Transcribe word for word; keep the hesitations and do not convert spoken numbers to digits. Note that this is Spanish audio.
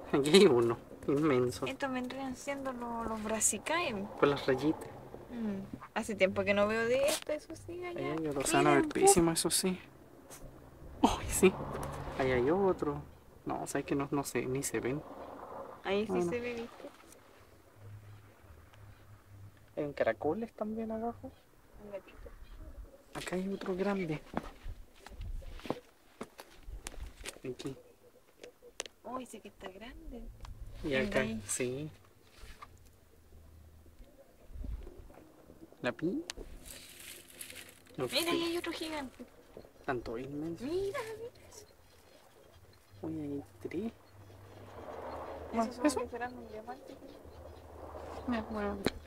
Aquí hay uno, inmenso. Estos vendrían siendo los, los brassicaem. Con las rayitas. Mm, Hace tiempo que no veo de esto, eso sí, Ahí allá. hay otro, se van a Mira, ver un pug. pésimo, eso sí. Uy, sí. Ahí hay otro. No, sabes que no, no sé, ni se ven. Ahí sí Bueno, se ve, ¿viste? en caracoles también abajo. Un gatito. Acá hay otro grande. Aquí. Oh, ese que está grande. Y El de acá, ahí. sí. La pi. Uf, Mira, ahí sí. hay otro gigante. Tanto inmenso. Mira, mira. Uy, ahí hay tres. Eso Más, supongo eso. que serán un diamante. Mira, bueno.